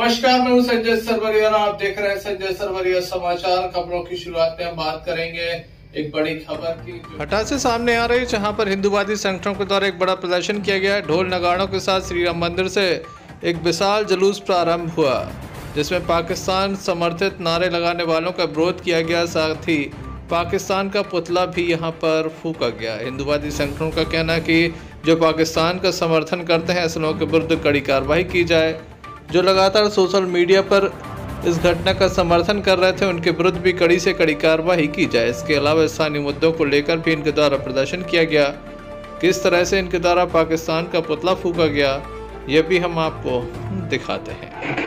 नमस्कार, मैं हूं संजय सरवरिया और आप देख रहे हैं संजय सरवरिया समाचार। खबरों की शुरुआत में हम बात करेंगे एक बड़ी खबर की। हटा से सामने आ रही, जहां पर हिंदूवादी संगठनों के द्वारा एक बड़ा प्रदर्शन किया गया है। ढोल नगाड़ों के साथ श्री राम मंदिर से एक विशाल जुलूस प्रारंभ हुआ, जिसमें पाकिस्तान समर्थित नारे लगाने वालों का विरोध किया गया। साथ ही पाकिस्तान का पुतला भी यहां पर फूंका गया। हिंदूवादी संगठनों का कहना है कि जो पाकिस्तान का समर्थन करते हैं ऐसे लोगों के विरुद्ध कड़ी कार्रवाई की जाए। जो लगातार सोशल मीडिया पर इस घटना का समर्थन कर रहे थे उनके विरुद्ध भी कड़ी से कड़ी कार्रवाई की जाए। इसके अलावा स्थानीय मुद्दों को लेकर भी इनके द्वारा प्रदर्शन किया गया। किस तरह से इनके द्वारा पाकिस्तान का पुतला फूंका गया, यह भी हम आपको दिखाते हैं।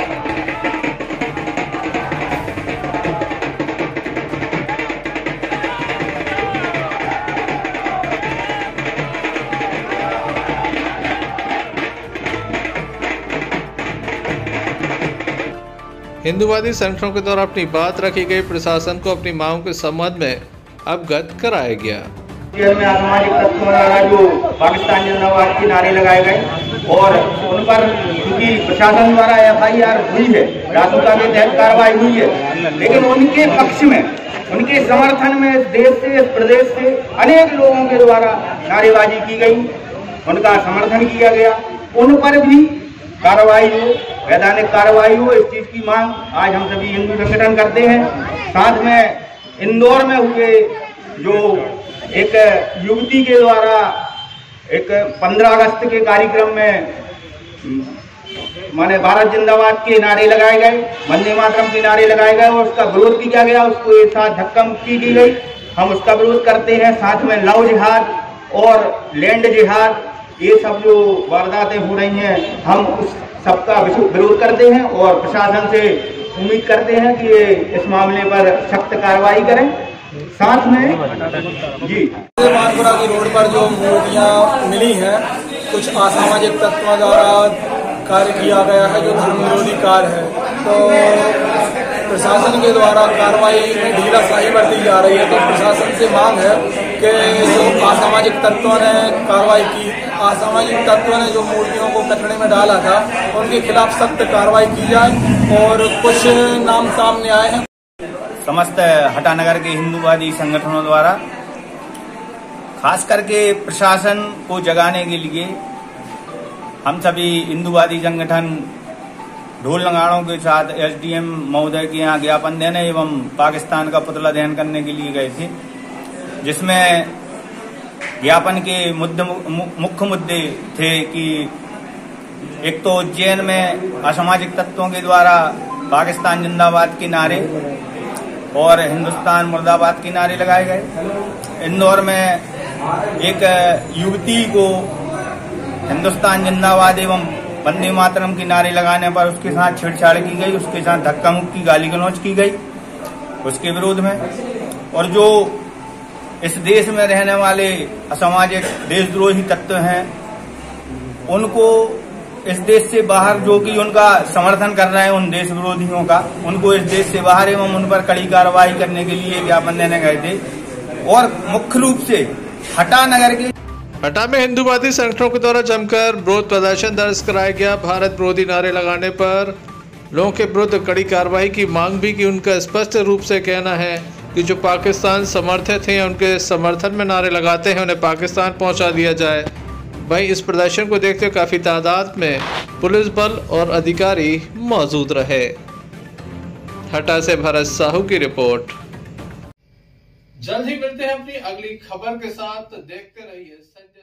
हिंदूवादी संगठनों के द्वारा अपनी बात रखी गई। प्रशासन को अपनी मांगों के संबंध में अवगत कराया गया। में असामाजिक तत्वों द्वारा जो पाकिस्तान जिंदाबाद के नारे लगाए गए और उन पर क्योंकि प्रशासन द्वारा FIR हुई है, रासुका के तहत कार्रवाई हुई है, लेकिन उनके पक्ष में, उनके समर्थन में देश से, प्रदेश से अनेक लोगों के द्वारा नारेबाजी की गई, उनका समर्थन किया गया। उन पर भी कार्रवाई हो, वैधानिक कार्रवाई हो, इस चीज की मांग आज हम सभी हिंदू संगठन करते हैं। साथ में इंदौर में हुए जो एक युवती के द्वारा एक 15 अगस्त के कार्यक्रम में माने भारत जिंदाबाद के नारे लगाए गए, वंदे मातरम के नारे लगाए गए और उसका विरोध किया गया, उसको एक साथ धक्का मुक्की की गई। हम उसका विरोध करते हैं। साथ में लव जिहाद और लैंड जिहाद, ये सब जो वारदातें हो रही हैं, हम उस सबका विरोध करते हैं और प्रशासन से उम्मीद करते हैं कि ये इस मामले पर सख्त कार्रवाई करें। साथ में जी मानपुरा की रोड पर जो मूर्तियां मिली हैं, कुछ असामाजिक तत्वों द्वारा कार्य किया गया है जो धर्म विरोधी कार्य है, तो प्रशासन के द्वारा कार्रवाई में ढीलाशाही बरती जा रही है। तो प्रशासन से मांग है कि जो असामाजिक तत्वों ने कार्रवाई की, असामाजिक तत्वों ने जो मूर्तियों को कचड़े में डाला था, उनके खिलाफ सख्त कार्रवाई की जाए। और कुछ नाम सामने आए हैं। समस्त हटा नगर के हिंदूवादी संगठनों द्वारा खास करके प्रशासन को जगाने के लिए हम सभी हिंदूवादी संगठन ढोल नगाड़ों के साथ SDM महोदय के यहाँ ज्ञापन देने एवं पाकिस्तान का पुतला दहन करने के लिए गए थे, जिसमें ज्ञापन के मुख्य मुद्दे थे कि एक तो उज्जैन में असामाजिक तत्वों के द्वारा पाकिस्तान जिंदाबाद के नारे और हिंदुस्तान मुर्दाबाद के नारे लगाए गए। इंदौर में एक युवती को हिंदुस्तान जिंदाबाद एवं वंदे मातरम के नारे लगाने पर उसके साथ छेड़छाड़ की गई, उसके साथ धक्का मुक्की, गाली गलौज की गई उसके विरोध में। और जो इस देश में रहने वाले असामाजिक देशद्रोही तत्व हैं, उनको इस देश से बाहर, जो कि उनका समर्थन कर रहे हैं उन देश विरोधियों का, उनको इस देश से बाहर एवं उन पर कड़ी कार्रवाई करने के लिए ज्ञापन देने गए थे। और मुख्य रूप से हटा नगर के हटा में हिंदूवादी संगठनों के द्वारा जमकर विरोध प्रदर्शन दर्ज कराया गया। भारत विरोधी नारे लगाने पर लोगों के विरुद्ध कड़ी कार्रवाई की मांग भी की। उनका स्पष्ट रूप से कहना है कि जो पाकिस्तान समर्थित हैं, उनके समर्थन में नारे लगाते हैं, उन्हें पाकिस्तान पहुंचा दिया जाए। वहीं इस प्रदर्शन को देखते हुए काफी तादाद में पुलिस बल और अधिकारी मौजूद रहे। हटा से भरत साहू की रिपोर्ट। जल्द ही मिलते हैं अपनी अगली खबर के साथ। देखते रहिए।